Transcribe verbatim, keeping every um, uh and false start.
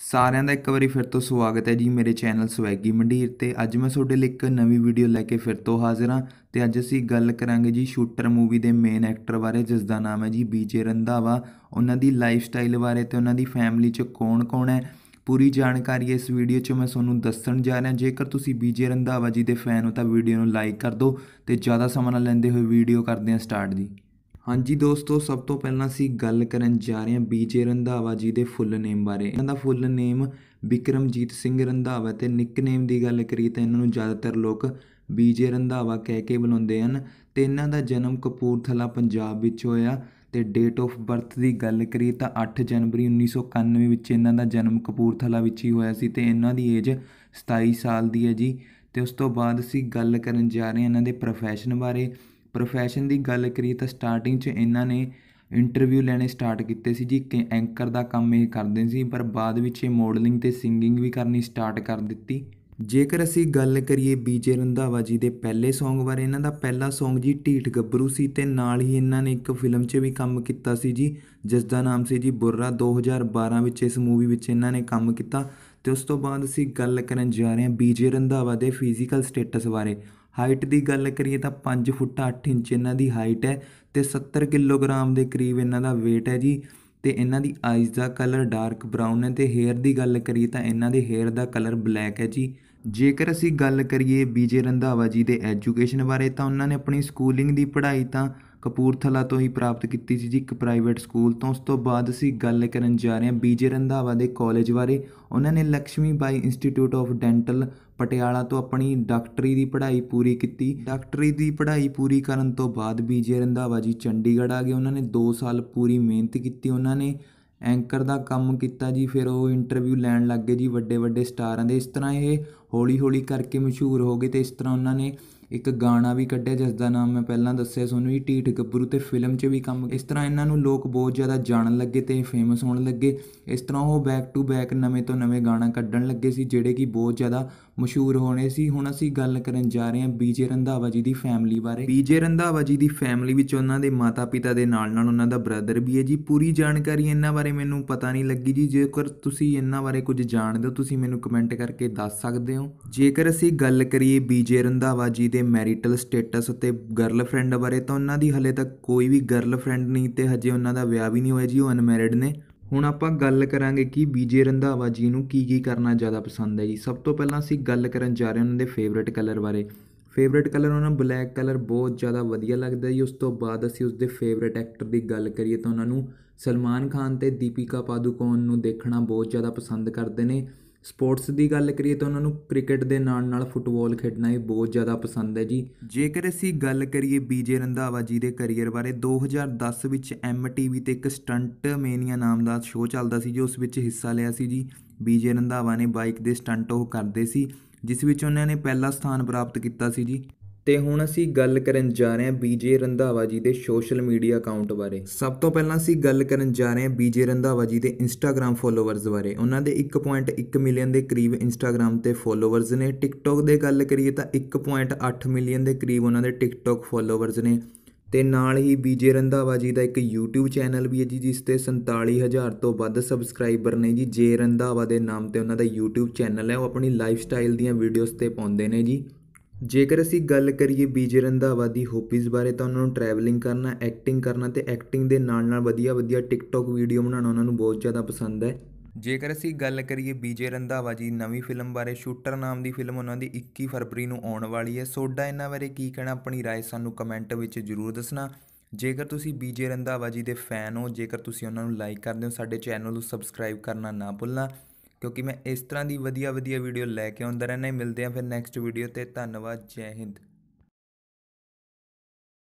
ਸਾਰਿਆਂ ਦਾ ਇੱਕ ਵਾਰੀ ਫਿਰ ਤੋਂ ਸਵਾਗਤ ਹੈ ਜੀ ਮੇਰੇ ਚੈਨਲ ਸਵੈਗੀ ਮੰਡੀਰ ਤੇ। ਅੱਜ ਮੈਂ ਤੁਹਾਡੇ ਲਈ ਇੱਕ ਨਵੀਂ ਵੀਡੀਓ ਲੈ ਕੇ ਫਿਰ ਤੋਂ ਹਾਜ਼ਰ ਹਾਂ ਤੇ ਅੱਜ ਅਸੀਂ ਗੱਲ ਕਰਾਂਗੇ ਜੀ ਸ਼ੂਟਰ ਮੂਵੀ ਦੇ ਮੇਨ ਐਕਟਰ ਬਾਰੇ, ਜਿਸ ਦਾ ਨਾਮ ਹੈ ਜੀ ਵਿਜੇ ਰੰਧਾਵਾ। ਉਹਨਾਂ ਦੀ ਲਾਈਫ ਸਟਾਈਲ ਬਾਰੇ ਤੇ ਉਹਨਾਂ ਦੀ ਫੈਮਿਲੀ 'ਚ ਕੌਣ ਕੌਣ ਹੈ, ਪੂਰੀ ਜਾਣਕਾਰੀ ਇਸ ਵੀਡੀਓ 'ਚ ਮੈਂ ਤੁਹਾਨੂੰ ਦੱਸਣ ਜਾ ਰਿਹਾ। ਜੇਕਰ ਤੁਸੀਂ ਵਿਜੇ ਰੰਧਾਵਾ ਜੀ ਦੇ ਫੈਨ ਹੋ ਤਾਂ ਵੀਡੀਓ ਨੂੰ ਲਾਈਕ ਕਰ ਦਿਓ ਤੇ ਜ਼ਿਆਦਾ ਸਮਾਂ ਨਾ ਲੈਂਦੇ ਹੋਏ ਵੀਡੀਓ ਕਰਦੇ ਹਾਂ ਸਟਾਰਟ ਜੀ। ਹਾਂਜੀ ਦੋਸਤੋ, ਸਭ ਤੋਂ ਪਹਿਲਾਂ ਅਸੀਂ ਗੱਲ ਕਰਨ ਜਾ ਰਹੇ ਹਾਂ ਵਿਜੇ ਰੰਧਾਵਾ ਜੀ ਦੇ ਫੁੱਲ ਨੇਮ ਬਾਰੇ। ਇਹਨਾਂ ਦਾ ਫੁੱਲ ਨੇਮ ਬਿਕਰਮਜੀਤ ਸਿੰਘ ਰੰਧਾਵਾ ਤੇ ਨਿਕਨੇਮ ਦੀ ਗੱਲ ਕਰੀਏ ਤਾਂ ਇਹਨਾਂ ਨੂੰ ਜ਼ਿਆਦਾਤਰ ਲੋਕ ਵਿਜੇ ਰੰਧਾਵਾ ਕਹਿ ਕੇ ਬੁਲਾਉਂਦੇ ਹਨ। ਤੇ ਇਹਨਾਂ ਦਾ ਜਨਮ ਕਪੂਰਥਲਾ ਪੰਜਾਬ ਵਿੱਚ ਹੋਇਆ ਤੇ ਡੇਟ ਆਫ ਬਰਥ ਦੀ ਗੱਲ ਕਰੀਏ ਤਾਂ ਅੱਠ ਜਨਵਰੀ ਉੱਨੀ ਸੌ ਇਕਾਨਵੇਂ ਵਿੱਚ ਇਹਨਾਂ ਦਾ ਜਨਮ ਕਪੂਰਥਲਾ ਵਿੱਚ ਹੀ ਹੋਇਆ ਸੀ ਤੇ ਇਹਨਾਂ ਦੀ ਏਜ ਸਤਾਈ ਸਾਲ ਦੀ ਹੈ ਜੀ। ਤੇ ਉਸ ਤੋਂ ਬਾਅਦ ਅਸੀਂ ਗੱਲ ਕਰਨ ਜਾ ਰਹੇ ਹਾਂ ਇਹਨਾਂ ਦੇ ਪ੍ਰੋਫੈਸ਼ਨ ਬਾਰੇ। ਪ੍ਰੋਫੈਸ਼ਨ ਦੀ ਗੱਲ ਕਰੀਏ ਤਾਂ ਸਟਾਰਟਿੰਗ 'ਚ ਇਹਨਾਂ ਨੇ ਇੰਟਰਵਿਊ ਲੈਣੇ ਸਟਾਰਟ ਕੀਤੇ ਸੀ ਜੀ। ਕਿ ਐਂਕਰ ਦਾ ਕੰਮ ਇਹ ਕਰਦੇ ਸੀ, ਪਰ ਬਾਅਦ ਵਿੱਚ ਇਹ ਮੋਡਲਿੰਗ ਤੇ ਸਿੰਗਿੰਗ ਵੀ ਕਰਨੀ ਸਟਾਰਟ ਕਰ ਦਿੱਤੀ। ਜੇਕਰ ਅਸੀਂ ਗੱਲ ਕਰੀਏ ਵਿਜੇ ਰੰਧਾਵਾ ਜੀ ਦੇ ਪਹਿਲੇ ਸੌਂਗ ਬਾਰੇ, ਇਹਨਾਂ ਦਾ ਪਹਿਲਾ ਸੌਂਗ ਜੀ ਢੀਠ ਗੱਭਰੂ ਸੀ ਤੇ ਨਾਲ ਹੀ ਇਹਨਾਂ ਨੇ ਇੱਕ ਫਿਲਮ 'ਚ ਵੀ ਕੰਮ ਕੀਤਾ ਸੀ ਜੀ, ਜਿਸ ਦਾ ਨਾਮ ਸੀ ਜੀ ਬੁਰਰਾ। ਦੋ ਹਜ਼ਾਰ ਬਾਰਾਂ ਵਿੱਚ ਇਸ ਮੂਵੀ ਵਿੱਚ ਇਹਨਾਂ ਨੇ ਕੰਮ ਕੀਤਾ। ਤੇ ਉਸ ਤੋਂ ਬਾਅਦ ਅਸੀਂ ਗੱਲ ਕਰਨ ਜਾ ਰਹੇ ਹਾਂ ਵਿਜੇ ਰੰਧਾਵਾ ਦੇ ਫਿਜ਼ੀਕਲ ਸਟੇਟਸ ਬਾਰੇ। ਹਾਈਟ ਦੀ ਗੱਲ ਕਰੀਏ ਤਾਂ ਪੰਜ ਫੁੱਟ ਅੱਠ ਇੰਚ ਇਹਨਾਂ ਦੀ ਹਾਈਟ ਹੈ ਤੇ ਸੱਤਰ ਕਿਲੋਗ੍ਰਾਮ ਦੇ ਕਰੀਬ ਇਹਨਾਂ ਦਾ ਵੇਟ ਹੈ ਜੀ। ਤੇ ਇਹਨਾਂ ਦੀ ਆਈਜ਼ ਦਾ ਕਲਰ ਡਾਰਕ ਬਰਾਊਨ ਹੈ ਤੇ ਹੇਅਰ ਦੀ ਗੱਲ ਕਰੀਏ ਤਾਂ ਇਹਨਾਂ ਦੇ ਹੇਅਰ ਦਾ ਕਲਰ ਬਲੈਕ ਹੈ ਜੀ। ਜੇਕਰ ਅਸੀਂ ਗੱਲ ਕਰੀਏ ਵਿਜੇ ਰੰਧਾਵਾ ਜੀ ਦੇ ਐਜੂਕੇਸ਼ਨ ਬਾਰੇ ਤਾਂ ਉਹਨਾਂ ਨੇ ਆਪਣੀ ਸਕੂਲਿੰਗ ਦੀ ਪੜ੍ਹਾਈ ਤਾਂ ਕਪੂਰਥਲਾ ਤੋਂ ਹੀ ਪ੍ਰਾਪਤ ਕੀਤੀ ਸੀ ਜੀ, ਇੱਕ ਪ੍ਰਾਈਵੇਟ ਸਕੂਲ ਤੋਂ। ਉਸ ਤੋਂ ਬਾਅਦ ਅਸੀਂ ਗੱਲ ਕਰਨ ਜਾ ਰਹੇ ਹਾਂ ਵਿਜੇ ਰੰਧਾਵਾ ਦੇ ਕਾਲਜ ਬਾਰੇ। ਉਹਨਾਂ ਨੇ Laxmi Bai institute of dental Patiala ਤੋਂ ਆਪਣੀ ਡਾਕਟਰੀ ਦੀ ਪੜ੍ਹਾਈ ਪੂਰੀ ਕੀਤੀ। ਡਾਕਟਰੀ ਦੀ ਪੜ੍ਹਾਈ ਪੂਰੀ ਕਰਨ ਤੋਂ ਬਾਅਦ ਵਿਜੇ ਰੰਧਾਵਾ ਜੀ ਚੰਡੀਗੜ੍ਹ ਆ ਗਏ। ਉਹਨਾਂ ਨੇ ਦੋ ਸਾਲ ਪੂਰੀ ਮਿਹਨਤ ਕੀਤੀ। ਉਹਨਾਂ ਨੇ ਐਂਕਰ ਦਾ ਕੰਮ ਕੀਤਾ ਜੀ। ਫਿਰ ਉਹ ਇੰਟਰਵਿਊ ਲੈਣ ਲੱਗ ਗਏ ਜੀ ਵੱਡੇ ਵੱਡੇ ਸਟਾਰਾਂ ਦੇ। ਇਸ ਤਰ੍ਹਾਂ ਇਹ ਹੌਲੀ ਹੌਲੀ ਕਰਕੇ ਮਸ਼ਹੂਰ ਹੋ ਗਏ ਤੇ ਇਸ ਤਰ੍ਹਾਂ ਉਹਨਾਂ ਨੇ ਇੱਕ ਗਾਣਾ ਵੀ ਕੱਢਿਆ ਜਿਸ ਦਾ ਨਾਮ ਮੈਂ ਪਹਿਲਾਂ ਦੱਸਿਆ ਤੁਹਾਨੂੰ ਜੀ, ਢੀਠ ਗੱਭਰੂ। ਤੇ ਫਿਲਮ 'ਚ ਵੀ ਕੰਮ, ਇਸ ਤਰ੍ਹਾਂ ਇਹਨਾਂ ਨੂੰ ਲੋਕ ਬਹੁਤ ਜ਼ਿਆਦਾ ਜਾਣਨ ਲੱਗੇ ਤੇ ਫੇਮਸ ਹੋਣ ਲੱਗੇ। ਇਸ ਤਰ੍ਹਾਂ ਉਹ ਬੈਕ ਟੂ ਬੈਕ ਨਵੇਂ ਤੋਂ ਨਵੇਂ ਗਾਣਾ ਕੱਢਣ ਲੱਗੇ ਸੀ ਜਿਹੜੇ ਕਿ ਬਹੁਤ ਜ਼ਿਆਦਾ ਮਸ਼ਹੂਰ ਹੋਣੇ ਸੀ। ਹੁਣ ਅਸੀਂ ਗੱਲ ਕਰਨ ਜਾ ਰਹੇ ਹਾਂ ਵਿਜੇ ਰੰਧਾਵਾ ਜੀ ਦੀ ਫੈਮਿਲੀ ਬਾਰੇ। ਵਿਜੇ ਰੰਧਾਵਾ ਜੀ ਦੀ ਫੈਮਿਲੀ ਵਿੱਚ ਉਹਨਾਂ ਦੇ ਮਾਤਾ ਪਿਤਾ ਦੇ ਨਾਲ ਨਾਲ ਉਹਨਾਂ ਦਾ ਬ੍ਰਦਰ ਵੀ ਹੈ ਜੀ। ਪੂਰੀ ਜਾਣਕਾਰੀ ਇਹਨਾਂ ਬਾਰੇ ਮੈਨੂੰ ਪਤਾ ਨਹੀਂ ਲੱਗੀ ਜੀ। ਜੇਕਰ ਤੁਸੀਂ ਇਹਨਾਂ ਬਾਰੇ ਕੁਝ ਜਾਣਦੇ ਹੋ ਤੁਸੀਂ ਮੈਨੂੰ ਕਮੈਂਟ ਕਰਕੇ ਦੱਸ ਸਕਦੇ ਹੋ। ਜੇਕਰ ਅਸੀਂ ਗੱਲ ਕਰੀਏ ਵਿਜੇ ਰੰਧਾਵਾ ਜੀ ਦੇ ਮੈਰੀਟਲ ਸਟੇਟਸ ਅਤੇ ਗਰਲਫ੍ਰੈਂਡ ਬਾਰੇ ਤਾਂ ਉਹਨਾਂ ਦੀ ਹਲੇ ਤੱਕ ਕੋਈ ਵੀ ਗਰਲਫ੍ਰੈਂਡ ਨਹੀਂ ਤੇ ਹਜੇ ਉਹਨਾਂ ਦਾ ਵਿਆਹ ਵੀ ਨਹੀਂ ਹੋਇਆ ਜੀ, ਉਹ ਅਨਮੈਰਿਡ ਨੇ। ਹੁਣ ਆਪਾਂ ਗੱਲ ਕਰਾਂਗੇ ਕਿ ਵਿਜੇ ਰੰਧਾਵਾ ਜੀ ਨੂੰ ਕੀ ਕੀ ਕਰਨਾ ਜ਼ਿਆਦਾ ਪਸੰਦ ਹੈ ਜੀ। ਸਭ ਤੋਂ ਪਹਿਲਾਂ ਅਸੀਂ ਗੱਲ ਕਰਨ ਜਾ ਰਹੇ ਹਾਂ ਉਹਨਾਂ ਦੇ ਫੇਵਰੇਟ ਕਲਰ ਬਾਰੇ। ਫੇਵਰੇਟ ਕਲਰ ਉਹਨਾਂ ਨੂੰ ਬਲੈਕ ਕਲਰ ਬਹੁਤ ਜ਼ਿਆਦਾ ਵਧੀਆ ਲੱਗਦਾ ਜੀ। ਉਸ ਤੋਂ ਬਾਅਦ ਅਸੀਂ ਉਸਦੇ ਫੇਵਰੇਟ ਐਕਟਰ ਦੀ ਗੱਲ ਕਰੀਏ ਤਾਂ ਉਹਨਾਂ ਨੂੰ ਸਲਮਾਨ ਖਾਨ ਤੇ ਦੀਪਿਕਾ ਪਾਦੂਕੋਣ ਨੂੰ ਦੇਖਣਾ ਬਹੁਤ ਜ਼ਿਆਦਾ ਪਸੰਦ ਕਰਦੇ ਨੇ। ਸਪੋਰਟਸ ਦੀ ਗੱਲ ਕਰੀਏ ਤਾਂ ਉਹਨਾਂ ਨੂੰ ਕ੍ਰਿਕਟ ਦੇ ਨਾਲ ਨਾਲ ਫੁੱਟਬਾਲ ਖੇਡਣਾ ਵੀ ਬਹੁਤ ਜ਼ਿਆਦਾ ਪਸੰਦ ਹੈ ਜੀ। ਜੇਕਰ ਅਸੀਂ ਗੱਲ ਕਰੀਏ ਵਿਜੇ ਰੰਧਾਵਾ ਜੀ ਦੇ ਕਰੀਅਰ ਬਾਰੇ, ਦੋ ਹਜ਼ਾਰ ਦਸ ਵਿੱਚ ਐਮ ਟੀ ਵੀ 'ਤੇ ਇੱਕ ਸਟੰਟ ਮੇਨੀਆ ਨਾਮ ਦਾ ਸ਼ੋਅ ਚੱਲਦਾ ਸੀ ਜੀ, ਉਸ ਵਿੱਚ ਹਿੱਸਾ ਲਿਆ ਸੀ ਜੀ। ਵਿਜੇ ਰੰਧਾਵਾ ਨੇ ਬਾਈਕ ਦੇ ਸਟੰਟ ਉਹ ਕਰਦੇ ਸੀ ਜਿਸ ਵਿੱਚ ਉਹਨਾਂ ਨੇ ਪਹਿਲਾ ਸਥਾਨ ਪ੍ਰਾਪਤ ਕੀਤਾ ਸੀ ਜੀ। ਤੇ ਹੁਣ ਅਸੀਂ ਗੱਲ ਕਰਨ ਜਾ ਰਹੇ ਹਾਂ ਵਿਜੇ ਰੰਧਾਵਾ ਜੀ ਦੇ ਸੋਸ਼ਲ ਮੀਡੀਆ ਅਕਾਊਂਟ ਬਾਰੇ। ਸਭ ਤੋਂ ਪਹਿਲਾਂ ਅਸੀਂ ਗੱਲ ਕਰਨ ਜਾ ਰਹੇ ਹਾਂ ਵਿਜੇ ਰੰਧਾਵਾ ਜੀ ਦੇ ਇੰਸਟਾਗ੍ਰਾਮ ਫੋਲੋਵਰਸ ਬਾਰੇ। ਉਹਨਾਂ ਦੇ ਇੱਕ ਪੁਆਇੰਟ ਇੱਕ ਮਿਲੀਅਨ ਦੇ ਕਰੀਬ ਇੰਸਟਾਗ੍ਰਾਮ 'ਤੇ ਫੋਲੋਵਰਸ ਨੇ। ਟਿਕਟੋਕ ਦੇ ਗੱਲ ਕਰੀਏ ਤਾਂ ਇੱਕ ਪੁਆਇੰਟ ਅੱਠ ਮਿਲੀਅਨ ਦੇ ਕਰੀਬ ਉਹਨਾਂ ਦੇ ਟਿਕਟੋਕ ਫੋਲੋਵਰਸ ਨੇ। ਤੇ ਨਾਲ ਹੀ ਵਿਜੇ ਰੰਧਾਵਾ ਜੀ ਦਾ ਇੱਕ ਯੂਟਿਊਬ ਚੈਨਲ ਵੀ ਹੈ ਜੀ ਜਿਸ 'ਤੇ ਸੰਤਾਲੀ ਹਜ਼ਾਰ ਤੋਂ ਵੱਧ ਸਬਸਕ੍ਰਾਈਬਰ ਨੇ ਜੀ। ਜੇ ਰੰਧਾਵਾ ਦੇ ਨਾਮ 'ਤੇ ਉਹਨਾਂ ਦਾ ਯੂਟਿਊਬ ਚੈਨਲ ਹੈ। ਉਹ ਆਪਣੀ ਲਾਈਫ ਸਟਾਈਲ ਦੀਆਂ ਵੀਡੀਓਜ਼ 'ਤੇ ਪਾਉਂਦੇ ਨੇ ਜੀ। ਜੇਕਰ ਅਸੀਂ ਗੱਲ ਕਰੀਏ ਵਿਜੇ ਰੰਧਾਵਾ ਦੀ ਹੋਬੀਜ਼ ਬਾਰੇ ਤਾਂ ਉਹਨਾਂ ਨੂੰ ਟਰੈਵਲਿੰਗ ਕਰਨਾ, ਐਕਟਿੰਗ ਕਰਨਾ ਤੇ ਐਕਟਿੰਗ ਦੇ ਨਾਲ ਨਾਲ ਵਧੀਆ ਵਧੀਆ ਟਿਕਟੋਕ ਵੀਡੀਓ ਬਣਾਉਣਾ ਉਹਨਾਂ ਨੂੰ ਬਹੁਤ ਜ਼ਿਆਦਾ ਪਸੰਦ ਹੈ। ਜੇਕਰ ਅਸੀਂ ਗੱਲ ਕਰੀਏ ਵਿਜੇ ਰੰਧਾਵਾ ਜੀ ਨਵੀਂ ਫਿਲਮ ਬਾਰੇ, ਸ਼ੂਟਰ ਨਾਮ ਦੀ ਫਿਲਮ ਉਹਨਾਂ ਦੀ ਇੱਕੀ ਫਰਵਰੀ ਨੂੰ ਆਉਣ ਵਾਲੀ ਹੈ। ਤੁਹਾਡਾ ਇਹਨਾਂ ਬਾਰੇ ਕੀ ਕਹਿਣਾ, ਆਪਣੀ ਰਾਏ ਸਾਨੂੰ ਕਮੈਂਟ ਵਿੱਚ ਜ਼ਰੂਰ ਦੱਸਣਾ। ਜੇਕਰ ਤੁਸੀਂ ਵਿਜੇ ਰੰਧਾਵਾ ਜੀ ਦੇ ਫੈਨ ਹੋ, ਜੇਕਰ ਤੁਸੀਂ ਉਹਨਾਂ ਨੂੰ ਲਾਈਕ ਕਰਦੇ ਹੋ, ਸਾਡੇ ਚੈਨਲ ਨੂੰ ਸਬਸਕ੍ਰਾਈਬ ਕਰਨਾ ਨਾ ਭੁੱਲਣਾ ਕਿਉਂਕਿ ਮੈਂ ਇਸ ਤਰ੍ਹਾਂ ਦੀ ਵਧੀਆ ਵਧੀਆ ਵੀਡੀਓ ਲੈ ਕੇ ਆਉਂਦਾ ਰਹਿੰਦਾ। ਮਿਲਦੇ ਹਾਂ ਫਿਰ ਨੈਕਸਟ ਵੀਡੀਓ 'ਤੇ। ਧੰਨਵਾਦ, ਜੈ ਹਿੰਦ।